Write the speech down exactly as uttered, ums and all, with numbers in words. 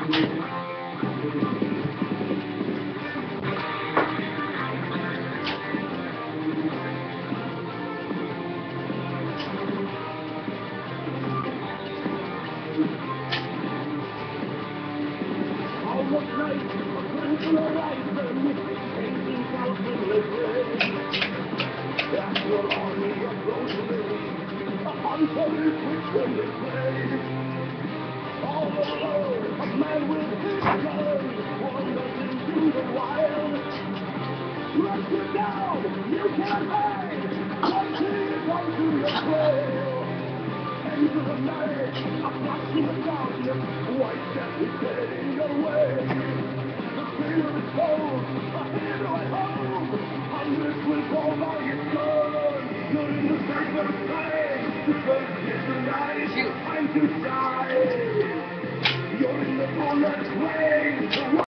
All alone, a man with his gun wanders into the wild. Let you down, you can't hide until you come to your trail. Into the night, a flash in the darkness, white death is heading away. The spirit is cold, a hero at home, hundreds will fall by his gun. You're in the sacred flame, the first is the night, time to die. You're in the bullet rain.